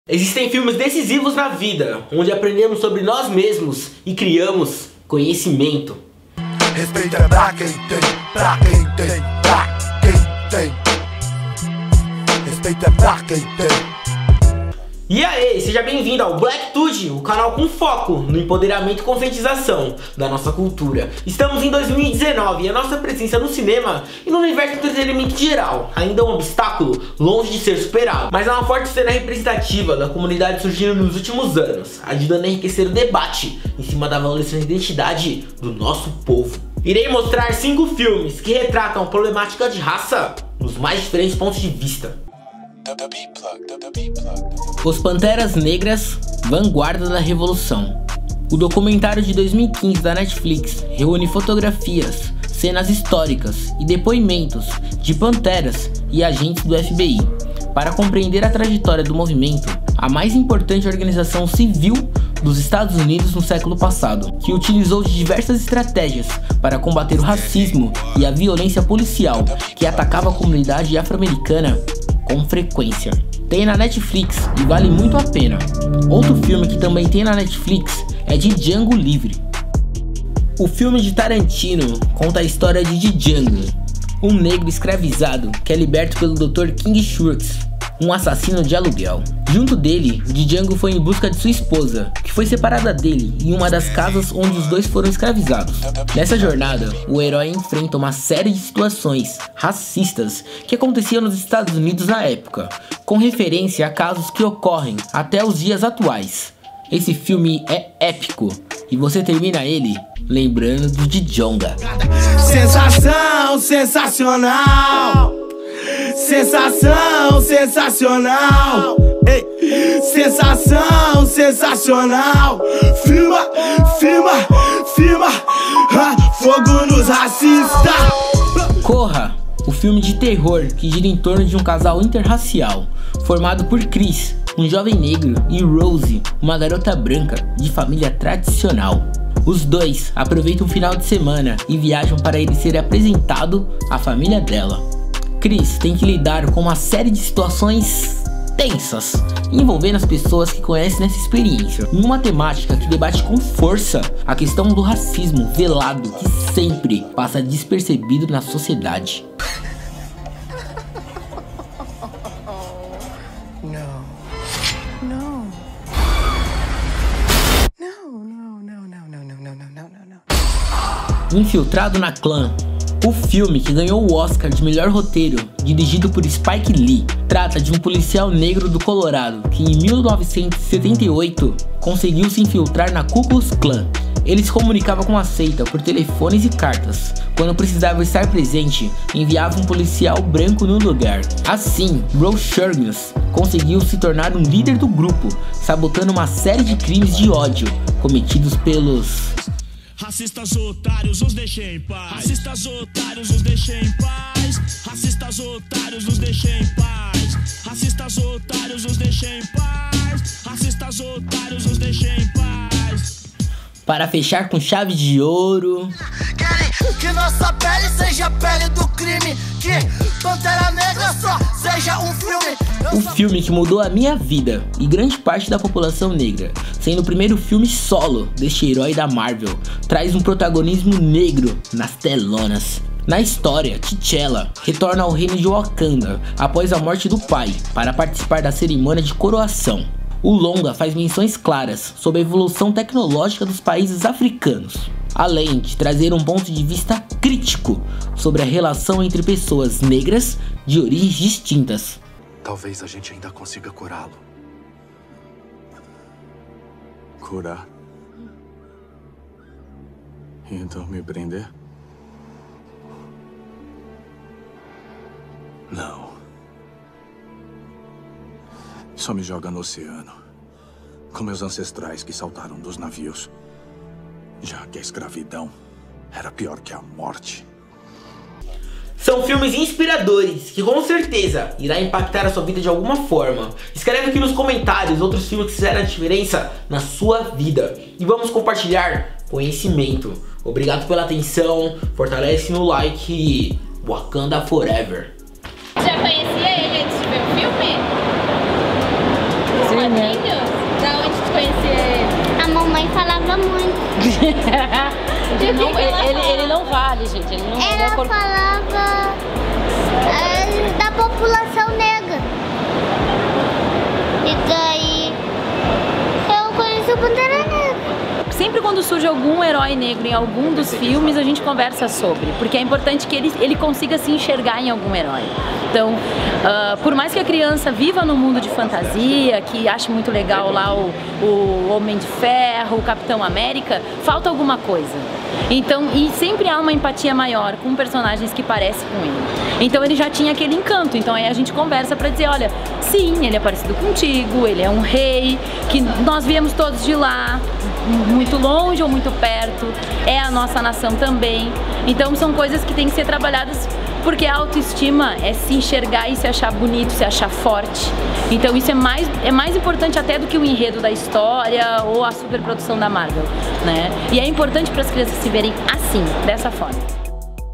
Existem filmes decisivos na vida, onde aprendemos sobre nós mesmos e criamos conhecimento. Respeito é pra quem tem, pra quem tem, pra quem tem. Respeito é pra quem tem. E aí, seja bem-vindo ao BlackTude, o canal com foco no empoderamento e conscientização da nossa cultura. Estamos em 2019 e a nossa presença no cinema e no universo do entretenimento geral ainda é um obstáculo longe de ser superado. Mas há uma forte cena representativa da comunidade surgindo nos últimos anos, ajudando a enriquecer o debate em cima da valorização da identidade do nosso povo. Irei mostrar 5 filmes que retratam a problemática de raça nos mais diferentes pontos de vista. Os Panteras Negras, Vanguarda da Revolução. O documentário de 2015 da Netflix reúne fotografias, cenas históricas e depoimentos de panteras e agentes do FBI para compreender a trajetória do movimento, a mais importante organização civil dos Estados Unidos no século passado, que utilizou de diversas estratégias para combater o racismo e a violência policial que atacava a comunidade afro-americana com frequência. Tem na Netflix e vale muito a pena. Outro filme que também tem na Netflix é de Django Livre. O filme de Tarantino conta a história de Django, um negro escravizado que é liberto pelo Dr. King Schwartz, um assassino de aluguel. Junto dele, Django foi em busca de sua esposa, que foi separada dele em uma das casas onde os dois foram escravizados. Nessa jornada, o herói enfrenta uma série de situações racistas que aconteciam nos Estados Unidos na época, com referência a casos que ocorrem até os dias atuais. Esse filme é épico e você termina ele lembrando do Djonga. Sensação sensacional! Sensação sensacional! Ei, sensação sensacional! Filma, filma, filma! Fogo nos racistas! Corra! O filme de terror que gira em torno de um casal interracial, formado por Chris, um jovem negro, e Rose, uma garota branca de família tradicional. Os dois aproveitam o final de semana e viajam para ele ser apresentado à família dela. Chris tem que lidar com uma série de situações tensas envolvendo as pessoas que conhecem nessa experiência, em uma temática que debate com força a questão do racismo velado que sempre passa despercebido na sociedade. Infiltrado na Clã, o filme que ganhou o Oscar de melhor roteiro, dirigido por Spike Lee, trata de um policial negro do Colorado que em 1978 conseguiu se infiltrar na Ku Klux Klan. Ele se comunicava com a seita por telefones e cartas. Quando precisava estar presente, enviava um policial branco no lugar. Assim, Bruce Shergans conseguiu se tornar um líder do grupo, sabotando uma série de crimes de ódio cometidos pelos racistas otários, os deixem em paz. Racistas otários, os deixem em paz. Racistas otários, os deixem em paz. Racistas otários, os deixem em paz. Racistas otários, os deixem em paz. Para fechar com chave de ouro, Querem que nossa pele seja a pele do crime, que Pantera Negra só seja um filme. o filme que mudou a minha vida e grande parte da população negra, sendo o primeiro filme solo deste herói da Marvel, traz um protagonismo negro nas telonas. Na história, T'Challa retorna ao reino de Wakanda após a morte do pai para participar da cerimônia de coroação. O longa faz menções claras sobre a evolução tecnológica dos países africanos, além de trazer um ponto de vista crítico sobre a relação entre pessoas negras de origens distintas. Talvez a gente ainda consiga curá-lo. Curar? E então me prender? Não. Só me joga no oceano, com meus ancestrais que saltaram dos navios, já que a escravidão era pior que a morte. São filmes inspiradores que com certeza irá impactar a sua vida de alguma forma. Escreve aqui nos comentários outros filmes que fizeram a diferença na sua vida e vamos compartilhar conhecimento. Obrigado pela atenção, fortalece no like e Wakanda Forever. Já conhecia ele antes de ver o filme? Sim. Tânia? Da onde tu conhecia ele? A mamãe falava muito. Ele não vale, gente. Ele não Ela falava da população negra. E daí eu conheci o Pantera Negra. Sempre quando surge algum herói negro em algum dos filmes, a gente conversa sobre, porque é importante que ele consiga se enxergar em algum herói. Então, por mais que a criança viva no mundo de fantasia, que ache muito legal lá o Homem de Ferro, o Capitão América, falta alguma coisa. Então, e sempre há uma empatia maior com personagens que parecem com ele. Então ele já tinha aquele encanto, então aí a gente conversa pra dizer, olha, sim, ele é parecido contigo, ele é um rei, que nós viemos todos de lá, muito longe ou muito perto, é a nossa nação também. Então são coisas que têm que ser trabalhadas, porque a autoestima é se enxergar e se achar bonito, se achar forte. Então isso é mais importante até do que o enredo da história ou a superprodução da Marvel, né? E é importante para as crianças se verem assim, dessa forma.